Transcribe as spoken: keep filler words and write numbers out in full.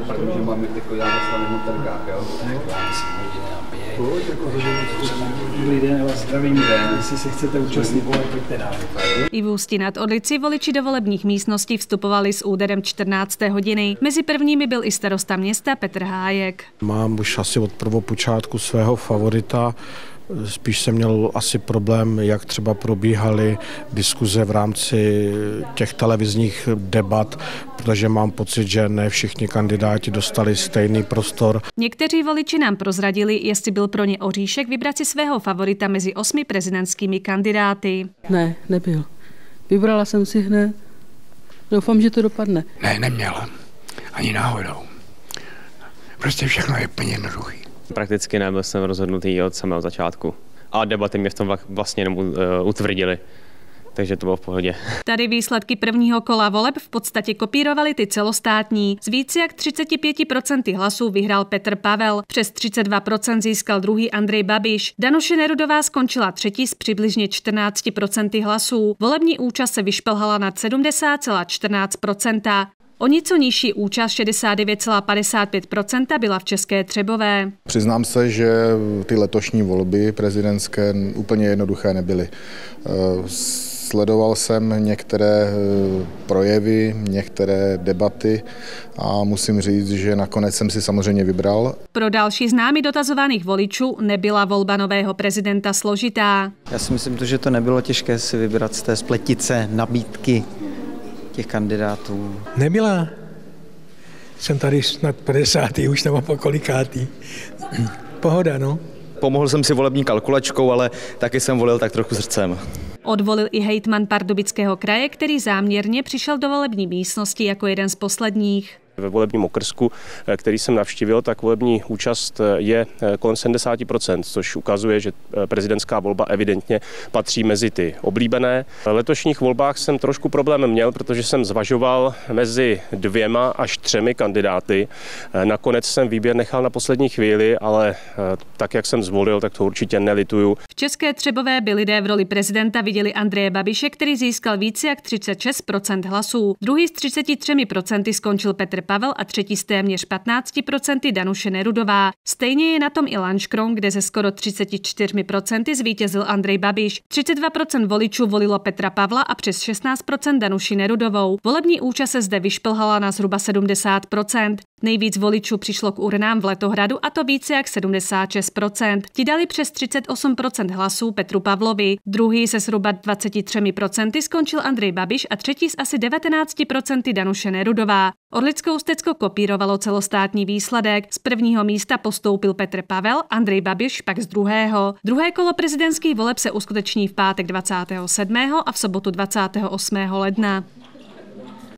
Protože máme takový závislý motorkách, jo? Lidé vás zdravím, jestli se chcete účastnit voleb, pojďte dál. I v Ústí nad Orlicí voliči do volebních místností vstupovali s úderem čtrnácté hodiny. Mezi prvními byl i starosta města Petr Hájek. Mám už asi od prvopočátku svého favorita. Spíš jsem měl asi problém, jak třeba probíhaly diskuze v rámci těch televizních debat, protože mám pocit, že ne všichni kandidáti dostali stejný prostor. Někteří voliči nám prozradili, jestli byl pro ně oříšek vybrat si svého favorita mezi osmi prezidentskými kandidáty. Ne, nebyl. Vybrala jsem si hned. Doufám, že to dopadne. Ne, neměla. Ani náhodou. Prostě všechno je úplně jednoduchý. Prakticky nebyl jsem rozhodnutý od samého začátku. A debaty mě v tom vlastně jenom utvrdily. Takže to bylo v pohodě. Tady výsledky prvního kola voleb v podstatě kopírovaly ty celostátní. Z více jak třicet pět procent hlasů vyhrál Petr Pavel, přes třicet dva procent získal druhý Andrej Babiš. Danuše Nerudová skončila třetí s přibližně čtrnáct procent hlasů. Volební účast se vyšplhala nad sedmdesát celá čtrnáct procent. O něco nižší účast šedesát devět celá padesát pět procent byla v České Třebové. Přiznám se, že ty letošní volby prezidentské úplně jednoduché nebyly. Sledoval jsem některé projevy, některé debaty a musím říct, že nakonec jsem si samozřejmě vybral. Pro další známy dotazovaných voličů nebyla volba nového prezidenta složitá. Já si myslím, že to nebylo těžké si vybrat z té spletice nabídky těch kandidátů. Nebyla. Jsem tady snad padesátý, už nebo po kolikátý. Pohoda, no. Pomohl jsem si volební kalkulačkou, ale taky jsem volil tak trochu srdcem. Odvolil i hejtman Pardubického kraje, který záměrně přišel do volební místnosti jako jeden z posledních. Ve volebním okrsku, který jsem navštívil, tak volební účast je kolem sedmdesát procent, což ukazuje, že prezidentská volba evidentně patří mezi ty oblíbené. V letošních volbách jsem trošku problém měl, protože jsem zvažoval mezi dvěma až třemi kandidáty. Nakonec jsem výběr nechal na poslední chvíli, ale tak, jak jsem zvolil, tak to určitě nelituju. V České Třebové by lidé v roli prezidenta viděli Andreje Babiše, který získal více jak třicet šest procent hlasů. Druhý s třicet třemi procenty skončil Petr Pavel a třetí s téměř patnáct procent Danuše Nerudová. Stejně je na tom i Lanškron, kde ze skoro třicet čtyři procent zvítězil Andrej Babiš. třicet dva procent voličů volilo Petra Pavla a přes šestnáct procent Danuši Nerudovou. Volební účast se zde vyšplhala na zhruba sedmdesát procent. Nejvíc voličů přišlo k urnám v Letohradu a to více jak sedmdesát šest procent. Ti dali přes třicet osm procent hlasů Petru Pavlovi. Druhý se zhruba dvaceti třemi procenty skončil Andrej Babiš a třetí s asi devatenácti procenty Danuše Nerudová. Orlickou Stecko kopírovalo celostátní výsledek. Z prvního místa postoupil Petr Pavel, Andrej Babiš pak z druhého. Druhé kolo prezidentských voleb se uskuteční v pátek dvacátého sedmého a v sobotu dvacátého osmého ledna.